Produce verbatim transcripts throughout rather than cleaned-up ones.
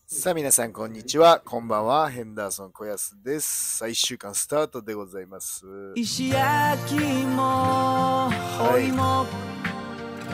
さあ皆さんこんにちは、こんばんは。ヘンダーソン小安です。さあいっしゅうかんスタートでございます。 石焼きもお芋、 はい、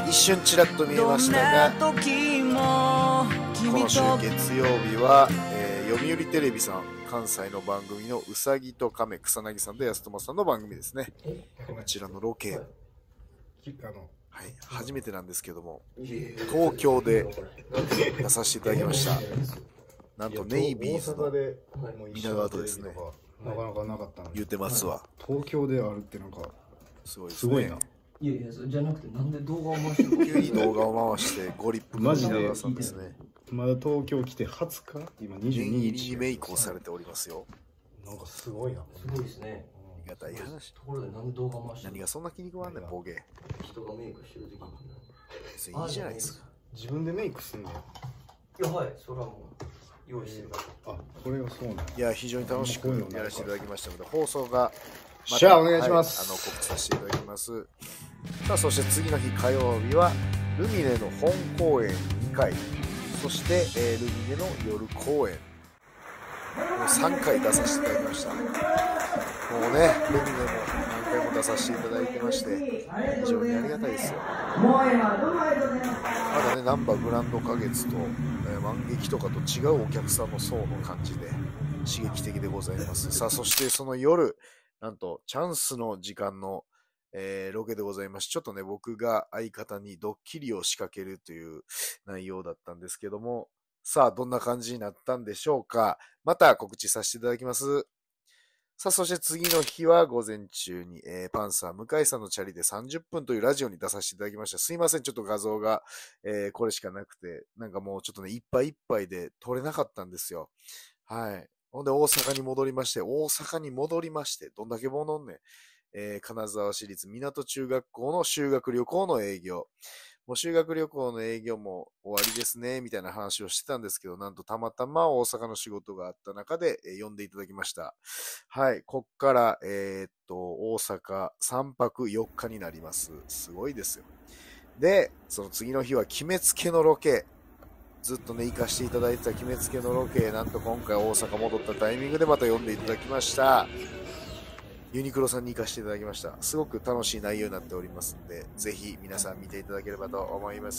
一瞬ちらっと見えましたが、この週月曜日は、えー、読売テレビさん関西の番組のうさぎと亀、草薙さんと安友さんの番組ですね。こちらのロケ、はい、初めてなんですけども、東京で出させていただきました。なんとネイビーズの皆川とですね、 なかなかなかったの言ってますわ。 東京であるってなんかすごいですね。 すごいな。 いやいや、じゃなくてなんで動画を回してる急に動画を回してご立腹の皆川さんですね。 まだ東京来てはつか、今にじゅうににち念入りにメイクをされておりますよ。 なんかすごいな。 すごいですね。 ありがたい話。 ところでなんで動画回してる何がそんな気に食わんねん、ボケ。 人がメイクしてる時に。 別にいいじゃないですか。 自分でメイクすんねん。 いや、はい、それはもう用意してるから。 あ、これがそうなんや。 いや、非常に楽しくやらせていただきましたので、放送がまじゃあお願いします、 はい、あの告知させていただきます。さあ、そして次の日火曜日はルミネの本公演にかい、そして、えー、ルミネの夜公演、もうさんかい出させていただきました。もうね、ルミネも何回も出させていただいてまして、非常にありがたいですよ。まだね、ナンバーグランド花月と、えー、万劇とかと違うお客さんの層の感じで刺激的でございます。さあ、そしてその夜、なんとチャンスの時間の、えー、ロケでございます。ちょっとね、僕が相方にドッキリを仕掛けるという内容だったんですけども、さあ、どんな感じになったんでしょうか。また告知させていただきます。さあ、そして次の日は午前中に、えー、パンサー向井さんのチャリでさんじゅっぷんというラジオに出させていただきました。すいません、ちょっと画像が、えー、これしかなくて、なんかもうちょっとね、いっぱいいっぱいで撮れなかったんですよ。はい。ほんで、大阪に戻りまして、大阪に戻りまして、どんだけ戻んねん。えー、金沢市立港中学校の修学旅行の営業。もう修学旅行の営業も終わりですね、みたいな話をしてたんですけど、なんとたまたま大阪の仕事があった中で、えー、呼んでいただきました。はい、こっから、えー、っと、大阪さんぱくよっかになります。すごいですよ。で、その次の日は決めつけのロケ。ずっとね、行かせていただいてた決めつけのロケ、なんと今回大阪戻ったタイミングでまた呼んでいただきました。ユニクロさんに行かせていただきました。すごく楽しい内容になっておりますので、ぜひ皆さん見ていただければと思います。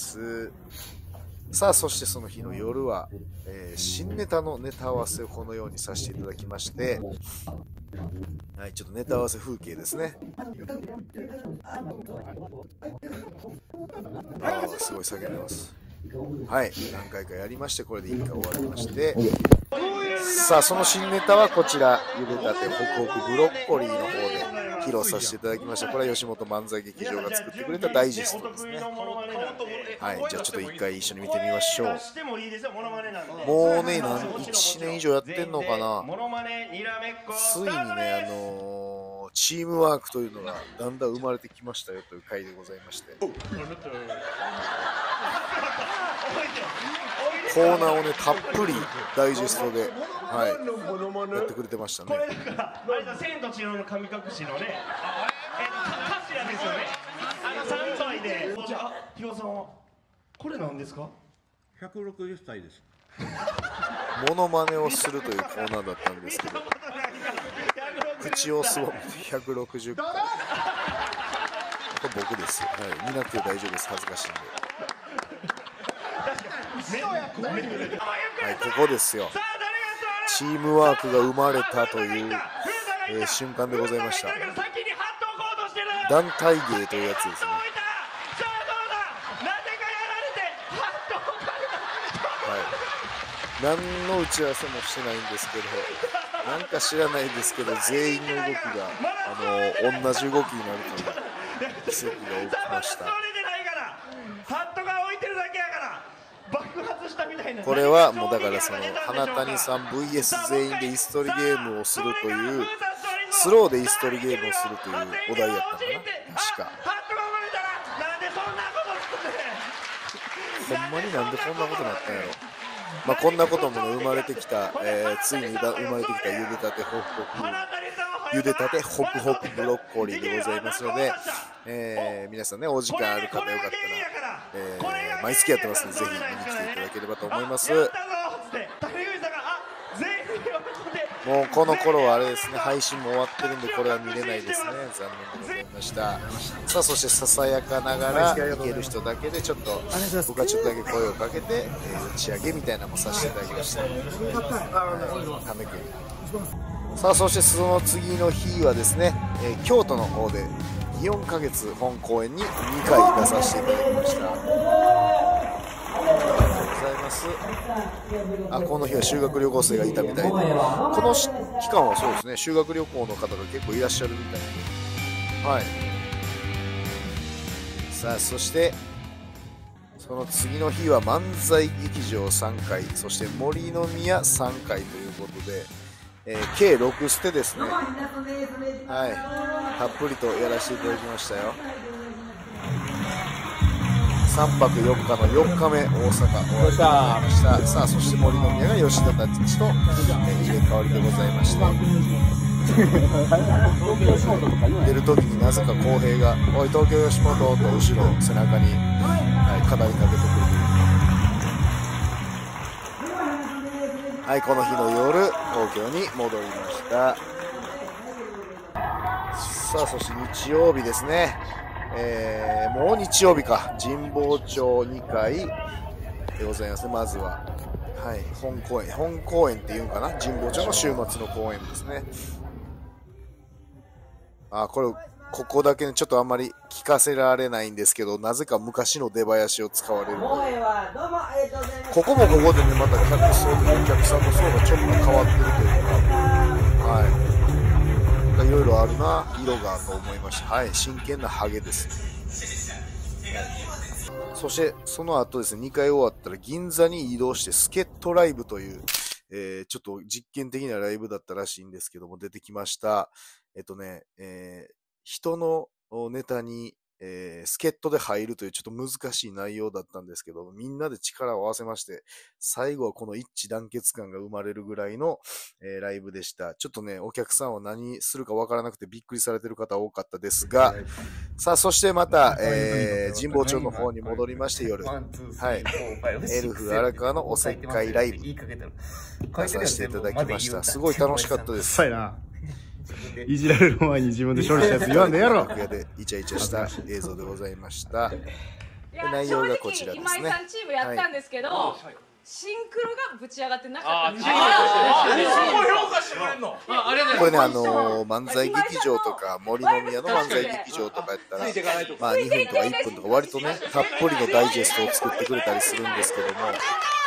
さあ、そしてその日の夜は、えー、新ネタのネタ合わせをこのようにさせていただきまして、はい、ちょっとネタ合わせ風景ですね。あー、すごい叫んでます。はい、何回かやりまして、これでいっかい終わりまして、さあ、その新ネタはこちら、ゆでたてホクホクブロッコリーの方で披露させていただきました。これは吉本漫才劇場が作ってくれたダイジェストですね。はい、じゃあちょっと一回一緒に見てみましょう。もうね、いちねん以上やってんのかな。ついにね、あのー、チームワークというのがだんだん生まれてきましたよという回でございまして。コーナーをね、たっぷりダイジェストで、はい、やってくれてましたね。 これだから、あれだ、千と千尋の神隠しのね、えっと、頭ですよね。あのさんばいで。じゃあ、ヒロさんは、これなんですか？ ひゃくろくじゅっさいです。 モノマネをするというコーナーだったんですけど、口をすぼめてひゃくろくじゅっかい。これ僕ですよ。はい、見なくて大丈夫です。恥ずかしいんで。はい、ここですよ。チームワークが生まれたという、えー、瞬間でございました。団体芸というやつですね。はい、何の打ち合わせもしてないんですけど、なんか知らないですけど、全員の動きがあの同じ動きになるという奇跡が起きました。これはもうだからその花谷さん ブイエス 全員で椅子取りゲームをするというスローで椅子取りゲームをするというお題やったのかな、確か。ほんまになんでこんなことになったんやろ。まあこんなことも、ね、生まれてきた、えー、ついに生まれてきたゆでたてホクホクゆでたてホクホクブロッコリーでございますので、えー、皆さんね、お時間ある方よかったら、えー、毎月やってますので、ぜひ見に来ていただければと思います。 もうこの頃はあれですね、配信も終わってるんで、これは見れないですね。残念でございました。さあ、そしてささやかながら、いける人だけで、ちょっと、僕はちょっとだけ声をかけて、えー打ち上げみたいなのもさせていただきました。はい、ためくん。さあ、そしてその次の日はですね、えー京都の方で、よんかげつ本公演ににかい出させていただきました。ありがとうございます。あ、この日は修学旅行生がいたみたいで、この期間はそうですね、修学旅行の方が結構いらっしゃるみたいで、はい。さあ、そしてその次の日は漫才劇場さんかい、そして森の宮さんかいということで、えー、計ろくステですね。はい、たっぷりとやらせていただきましたよ。さんぱくよっかのよっかめ、大阪終わりでございました。さあ、そして森の宮が吉田たちと、えー、入れ替わりでございました。出るときになぜか浩平が「おい東京吉本」と後ろ背中に、はい、語りかけてくるという。はい、この日の夜東京に戻りました。さあ、そして日曜日ですね。えー、もう日曜日か、神保町にかいでございますね。まずは、はい、本公演本公演っていうんかな、神保町の週末の公演ですね。あ、これここだけね、ちょっとあんまり聞かせられないんですけど、なぜか昔の出囃子を使われるので、ここもここでね、また客層とお客さんの層がちょっと変わってるというか、はい、いろいろあるな、色がと思いました。はい、真剣なハゲです。そしてその後ですね、にかい終わったら銀座に移動して助っ人ライブという、えー、ちょっと実験的なライブだったらしいんですけども、出てきました。えっとね、えー、人のネタに、えー、助っ人で入るというちょっと難しい内容だったんですけど、みんなで力を合わせまして、最後はこの一致団結感が生まれるぐらいの、えー、ライブでした。ちょっとね、お客さんは何するかわからなくてびっくりされてる方多かったですが、さあ、そしてまた、えー、神保町の方に戻りまして夜、はい、エルフ荒川のおせっかいライブ出させていただきました。すごい楽しかったです。 いじられる前に自分で処理したやつ言わんでやろ。 楽屋でイチャイチャした映像でございました。内容がこちらですね。 今井さんチームやったんですけど、はい、シンクロがぶち上がってなかったんです。評価してくれんの？ これね、あのー、漫才劇場とか森の宮の漫才劇場とかやったら、まあにふんとかいっぷんとか割とね、たっぷりのダイジェストを作ってくれたりするんですけども、はい、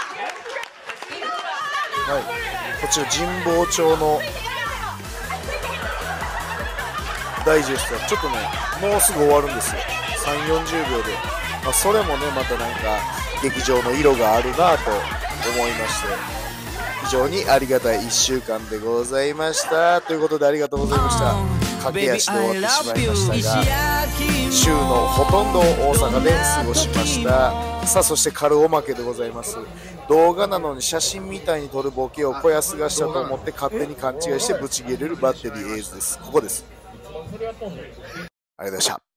こちら神保町のダイジェストはちょっとね、もうすぐ終わるんですよ。さんじゅうよんじゅうびょうで、まあ、それもね、またなんか劇場の色があるなと思いまして、非常にありがたいいっしゅうかんでございました。ということでありがとうございました。駆け足で終わってしまいましたが、週のほとんどを大阪で過ごしました。さあ、そして軽おまけでございます。動画なのに写真みたいに撮るボケを小安がしたと思って勝手に勘違いしてブチ切れるバッテリーエイズです。ここです。ありがとうございました。